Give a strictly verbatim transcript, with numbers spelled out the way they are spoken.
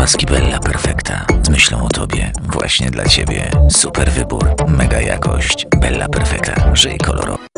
Opaski Bella Perfecta. Z myślą o tobie. Właśnie dla ciebie. Super wybór. Mega jakość. Bella Perfecta. Żyj kolorowo.